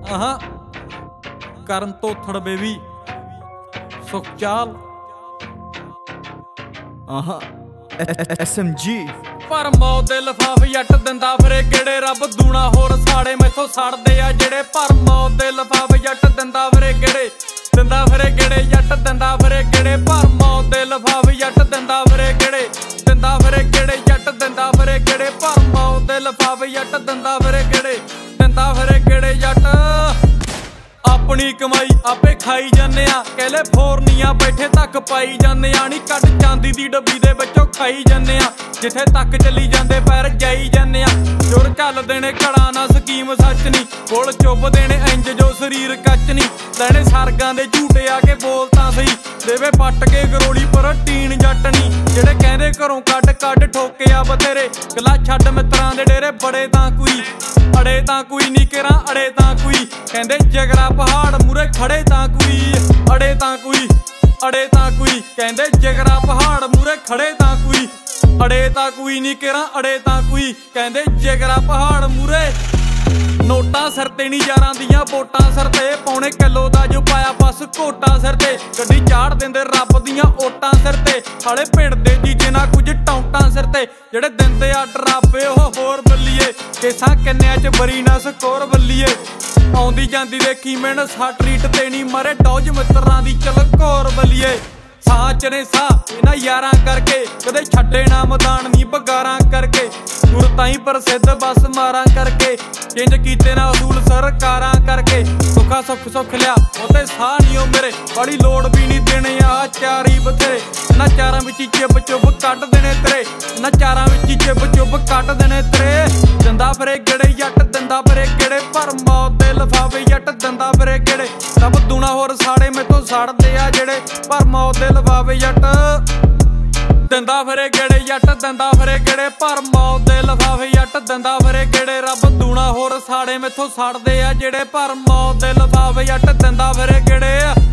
ਆਹਾਂ ਕਰਨ ਧੋਥੜ baby ਸੁਖਚਾਲ ਆਹਾਂ SMG ਪਰ ਮੌਤ ਦੇ ਲਿਫਾਫੇ ਜੱਟ ਦਿੰਦਾ ਫਿਰੇ ਕਿਹੜੇ ਰੱਬ ਦੂਣਾ ਹੋਰ ਸਾੜੇ ਮੈਥੋਂ ਸੜਦੇ ਆ ਜਿਹੜੇ ਪਰ ਮੌਤ ਦੇ ਲਿਫਾਫੇ ਜੱਟ ਦਿੰਦਾ ਫਿਰੇ ਕਿਹੜੇ ਦਿੰਦਾ ਫਿਰੇ ਕਿਹੜੇ ਜੱਟ ਦਿੰਦਾ ਫਿਰੇ ਕਿਹੜੇ ਪਰ ਮੌਤ ਦੇ ਲਿਫਾਫੇ ਜੱਟ ਦਿੰਦਾ ਫਿਰੇ ਕਿਹੜੇ ਦਿੰਦਾ ਫਿਰੇ ਕਿਹੜੇ ਜੱਟ ਦਿੰਦਾ ਫਿਰੇ ਕਿਹੜੇ ਪਰ ਮੌਤ ਦੇ ਲਿਫਾਫੇ ਜੱਟ ਦਿੰਦਾ ਫਿਰੇ ਕਿਹੜੇ ਦਿੰਦਾ ਫਿਰੇ ਕਿਹੜੇ ਜੱਟ ਆਪਣੀ ਕਮਾਈ ਆਪੇ ਖਾਈ ਜਾਂਦੇ ਆ ਕੈਲੀਫੋਰਨੀਆ ਬੈਠੇ ਤੱਕ ਪਾਈ ਜਾਂਦੇ ਆ ਨੀ ਕੱਢ ਚਾਂਦੀ ਦੀ ਡੱਬੀ ਦੇ ਵਿੱਚੋਂ ਖਾਈ ਜਾਂਦੇ ਆ ਜਿੱਥੇ ਤੱਕ ਚੱਲੀ ਜਾਂਦੇ ਪੈਰ ਜਾਈ ਜਾਂਦੇ ਆ ਜੁਰ ਚੱਲਦੇ ਨੇ ਘੜਾ ਨਾ ਸਕੀਮ ਸੱਚ ਨਹੀਂ ਕੋਲ ਚੁੱਭਦੇ ਨੇ ਇੰਜ ਜੋ ਸਰੀਰ ਕੱਚ ਨਹੀਂ ਲੈਣੇ ਸਰਗਾਂ ਦੇ ਝੂਟੇ ਆ ਕੇ ਬੋਲ ਤਾਂ ਸਹੀ ਦੇਵੇ ਪੱਟ ਕੇ ਗਰੋਲੀ ਪ੍ਰੋਟੀਨ ਜੱਟ ਨਹੀਂ ਜਿਹੜੇ ਕਹਿੰਦੇ ਘਰੋਂ ਕੱਢ ਠੋਕੇ ਆ ਬਥੇਰੇ ਗੱਲਾਂ ਛੱਡ ਮਿੱਤਰਾਂ ਦੇ ਡੇਰੇ ਬੜੇ ਤਾਂ ਕੋਈ ਅੜੇ ਤਾਂ ਕੋਈ ਨਹੀਂ ਕਿਰਾਂ ਅੜੇ ਤਾਂ ਕੋਈ ਕਹਿੰਦੇ ਜਿਗਰਾ ਪਹਾੜ ਮੂਰੇ ਖੜੇ ਤਾਂ ਕੋਈ ਅੜੇ ਤਾਂ ਕੋਈ ਕਹਿੰਦੇ ਜਿਗਰਾ ਪਹਾੜ ਮੂਰੇ ਖੜੇ ਤਾਂ ਕੋਈ ਅੜੇ ਤਾਂ ਕੋਈ ਨਹੀਂ ਕਿਰਾਂ ਅੜੇ ਤਾਂ ਕੋਈ ਕਹਿੰਦੇ ਜਿਗਰਾ ਪਹਾੜ ਮੂਰੇ ਨੋਟਾਂ ਸਿਰ ਤੇ ਨੀ ਯਾਰਾਂ ਦੀਆਂ ਵੋਟਾਂ ਸਿਰ ਤੇ ਪੌਣੇ ਕਿਲੋ ਦਾ ਜੋ ਪਾਇਆ ਬਸ ਘੋਟਾ ਸਿਰ ਤੇ ਗੱਡੀ ਚਾੜ ਦਿੰਦੇ ਰੱਬ ਦੀਆਂ ਓਟਾਂ ਸਿਰ ਤੇ ਹਾਲੇ ਪਿੰਡ ਦੇ ਜੀਜੇ ਨਾਲ ਕੁਝ ਟੌਂਟਾਂ ਸਿਰ ਤੇ ਜਿਹੜੇ ਦਿੰਦੇ ਆ ਡਰਾਵੇ ਉਹ ਹੋਰ ਬੱਲੀਏ ਕੇਸਾਂ ਕਿੰਨਿਆਂ ਚ ਬਰੀ ਨਾ ਸਕੋਰ ਬੱਲੀਏ ਆਉਂਦੀ ਜਾਂਦੀ ਦੇਖੀ ਮੈਨ ਸੱਟ ਰੀਟ ਤੇ ਨੀ ਮਰੇ ਡੌਜ ਮਿੱਤਰਾਂ ਦੀ ਚਲ ਘੋਰ ਬੱਲੀਏ ਸਾਹ ਚ ਨੇ ਸਾਹ ਇਹਨਾਂ ਯਾਰਾਂ ਕਰਕੇ ਕਦੇ ਛੱਡੇ ਨਾ ਮੈਦਾਨ ਨੀ ਬਗਾਰਾਂ ਕਰਕੇ ਗੁਰ ਤਾਈਂ ਪ੍ਰਸਿੱਧ ਬਸ ਮਾਰਾਂ ਕਰਕੇ ਚੇਂਜ ਕੀਤੇ ਨਾ ਅਸੂਲ ਸਰਕਾਰਾਂ ਕਰਕੇ ਸੁੱਖਾ ਸੁੱਖ ਲਿਆ ਉਹਤੇ ਸਾਹ ਨੀ ਉਹ ਮੇਰੇ ਬੜੀ ਲੋੜ ਵੀ ਨੀ ਦੇਣੇ ਆ ਚਾਰੀ ਬਥੇਰੇ ਨਾ ਚਾਰਾਂ ਵਿੱਚ ਚੁੱਬ ਕੱਢ ਦੇਣੇ ਤੇਰੇ ਨਾ ਚਾਰਾਂ ਵਿੱਚ ਚੁੱਬ ਕੱਢ ਦੇਣੇ ਤੇਰੇ ਦਿੰਦਾ ਫਿਰੇ ਗੇੜੇ ਜੱਟ ਦਿੰਦਾ ਫਿਰੇ ਗੇੜੇ ਪਰ ਮੌਤ ਦੇ ਲਿਫਾਫੇ ਜੱਟ ਦਿੰਦਾ ਫਿਰੇ ਗੇੜੇ ਰੱਬ ਦੂਣਾ ਹੋਰ ਸਾੜੇ ਮੈਥੋਂ ਸੜਦੇ ਆ ਜਿਹੜੇ ਪਰ ਮੌਤ ਦੇ ਲਿਫਾਫੇ ਜੱਟ ਦਿੰਦਾ ਫਿਰੇ ਗੇੜੇ ਜੱਟ ਦਿੰਦਾ ਫਿਰੇ ਗੇੜੇ ਪਰ ਮੌਤ ਦੇ ਲਿਫਾਫੇ ਜੱਟ ਦਿੰਦਾ ਫਿਰੇ ਗੇੜੇ ਰੱਬ ਦੂਣਾ ਹੋਰ ਸਾੜੇ ਮੈਥੋਂ ਸੜਦੇ ਆ ਜਿਹੜੇ ਪਰ ਮੌਤ ਦੇ ਲਿਫਾਫੇ ਜੱਟ ਦਿੰਦਾ ਫਿਰੇ ਗੇੜੇ